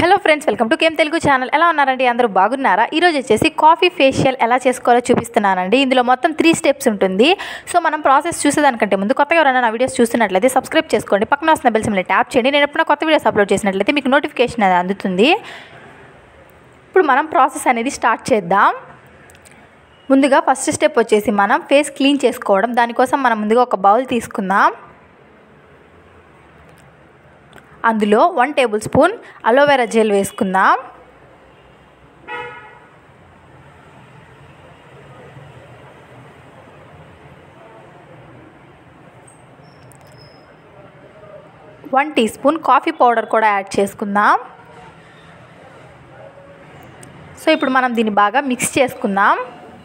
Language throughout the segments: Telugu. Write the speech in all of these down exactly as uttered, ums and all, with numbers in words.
హలో ఫ్రెండ్స్, వెల్కమ్ టు కేమ్ తెలుగు ఛానల్. ఎలా ఉన్నారండి? అందరూ బాగున్నారా? ఈరోజు వచ్చేసి కాఫీ ఫేషియల్ ఎలా చేసుకోవాలో చూపిస్తున్నానండి. ఇందులో మొత్తం త్రీ స్టెప్స్ ఉంటుంది. సో మనం ప్రాసెస్ చూసేదానికంటే ముందు కొత్తగా ఎవరైనా నా వీడియోస్ చూస్తున్నట్లయితే సబ్స్క్రైబ్ చేసుకోండి, పక్కన వస్తున్న బెల్ సింబల్ని ట్యాప్ చేయండి. నేను ఎప్పుడైనా కొత్త వీడియోస్ అప్లోడ్ చేసినట్లయితే మీకు నోటిఫికేషన్ అనేది అందుతుంది. ఇప్పుడు మనం ప్రాసెస్ అనేది స్టార్ట్ చేద్దాం. ముందుగా ఫస్ట్ స్టెప్ వచ్చేసి మనం ఫేస్ క్లీన్ చేసుకోవడం. దానికోసం మనం ముందుగా ఒక బౌల్ తీసుకుందాం. అందులో one tablespoon aloe vera gel వేసుకుందాం. One teaspoon coffee powder కూడా యాడ్ చేసుకుందాం. సో ఇప్పుడు మనం దీన్ని బాగా మిక్స్ చేసుకుందాం.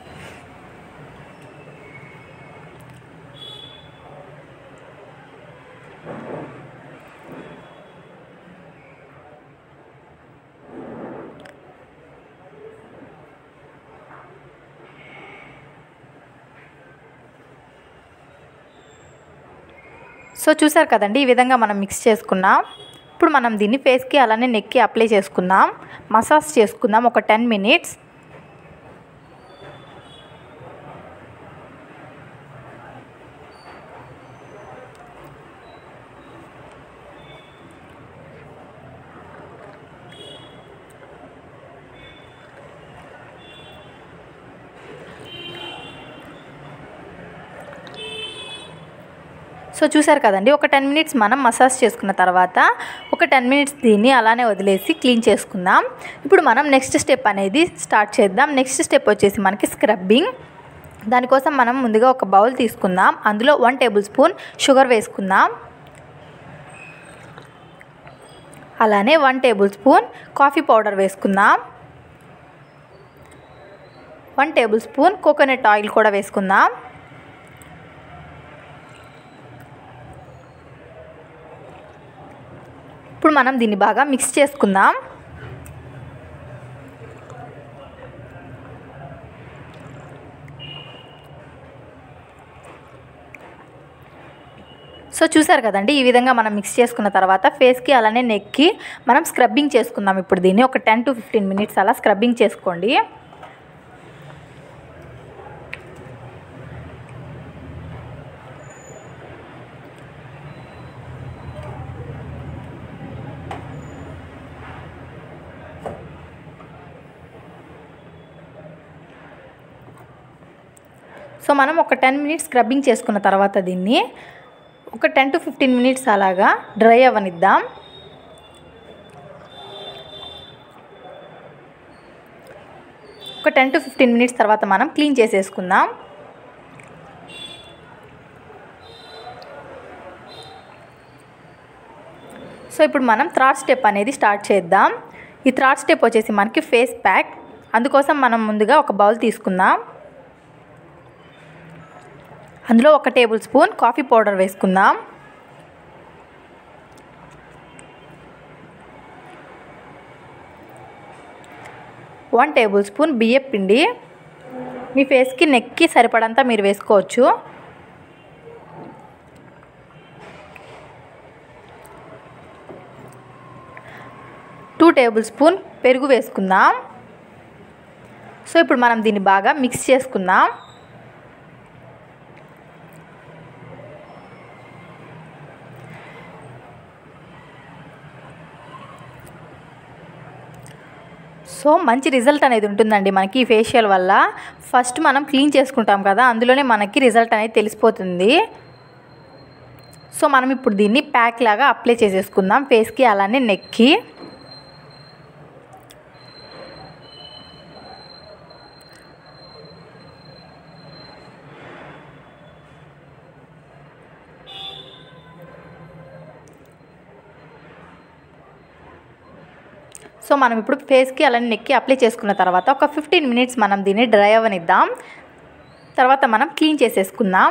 సో చూసారు కదండి, ఈ విధంగా మనం మిక్స్ చేసుకున్నాం. ఇప్పుడు మనం దీన్ని ఫేస్కి అలానే నెక్కి అప్లై చేసుకుందాం. మసాజ్ చేసుకుందాం ఒక టెన్ మినిట్స్. సో చూసారు కదండి, ఒక టెన్ మినిట్స్ మనం మసాజ్ చేసుకున్న తర్వాత ఒక టెన్ మినిట్స్ దీన్ని అలానే వదిలేసి క్లీన్ చేసుకుందాం. ఇప్పుడు మనం నెక్స్ట్ స్టెప్ అనేది స్టార్ట్ చేద్దాం. నెక్స్ట్ స్టెప్ వచ్చేసి మనకి స్క్రబ్బింగ్. దానికోసం మనం ముందుగా ఒక బౌల్ తీసుకుందాం. అందులో వన్ టేబుల్ స్పూన్ షుగర్ వేసుకుందాం. అలానే one tablespoon coffee powder వేసుకుందాం. One tablespoon coconut oil కూడా వేసుకుందాం. ఇప్పుడు మనం దీన్ని బాగా మిక్స్ చేసుకుందాం. సో చూసారు కదండి, ఈ విధంగా మనం మిక్స్ చేసుకున్న తర్వాత ఫేస్కి అలానే నెక్కి మనం స్క్రబ్బింగ్ చేసుకుందాం. ఇప్పుడు దీన్ని ఒక టెన్ టు ఫిఫ్టీన్ మినిట్స్ అలా స్క్రబ్బింగ్ చేసుకోండి. సో మనం ఒక టెన్ మినిట్స్ స్క్రబ్బింగ్ చేసుకున్న తర్వాత దీన్ని ఒక టెన్ టు ఫిఫ్టీన్ మినిట్స్ అలాగా డ్రై అవ్వనిద్దాం. ఒక టెన్ టు ఫిఫ్టీన్ మినిట్స్ తర్వాత మనం క్లీన్ చేసేసుకుందాం. సో ఇప్పుడు మనం థర్డ్ స్టెప్ అనేది స్టార్ట్ చేద్దాం. ఈ థర్డ్ స్టెప్ వచ్చేసి మనకి ఫేస్ ప్యాక్. అందుకోసం మనం ముందుగా ఒక బౌల్ తీసుకుందాం. అందులో ఒక టేబుల్ స్పూన్ కాఫీ పౌడర్ వేసుకుందాం. వన్ టేబుల్ స్పూన్ బియ్యం పిండి. మీ ఫేస్కి నెక్కి సరిపడంతా మీరు వేసుకోవచ్చు. టూ టేబుల్ స్పూన్ పెరుగు వేసుకుందాం. సో ఇప్పుడు మనం దీన్ని బాగా మిక్స్ చేసుకుందాం. సో మంచి రిజల్ట్ అనేది ఉంటుందండి మనకి ఈ ఫేషియల్ వల్ల. ఫస్ట్ మనం క్లీన్ చేసుకుంటాం కదా, అందులోనే మనకి రిజల్ట్ అనేది తెలిసిపోతుంది. సో మనం ఇప్పుడు దీన్ని ప్యాక్ లాగా అప్లై చేసేసుకుందాం ఫేస్కి అలానే నెక్కి. సో మనం ఇప్పుడు ఫేస్కి అలానే నెక్కి అప్లై చేసుకున్న తర్వాత ఒక ఫిఫ్టీన్ మినిట్స్ మనం దీన్ని డ్రై అవ్వనిద్దాం. తర్వాత మనం క్లీన్ చేసేసుకుందాం.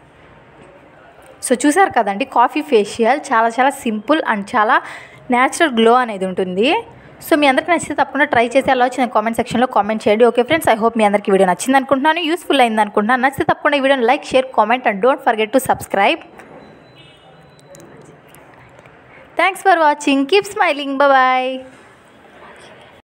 సో చూసారు కదండి, కాఫీ ఫేషియల్ చాలా చాలా సింపుల్ అండ్ చాలా న్యాచురల్ గ్లో అనేది ఉంటుంది. సో మీ అందరికీ నచ్చితే తప్పకుండా ట్రై చేసి అలా వచ్చిన కామెంట్ సెక్షన్లో కామెంట్ చేయండి. ఓకే ఫ్రెండ్స్, ఐ హోప్ మీ అందరికీ వీడియో నచ్చింది అనుకుంటున్నాను, యూస్ఫుల్ అయింది అనుకుంటున్నాను. నచ్చితే తప్పకుండా ఈ వీడియోని like, share, comment and don't forget to subscribe. Thanks for watching. Keep smiling. Bye bye.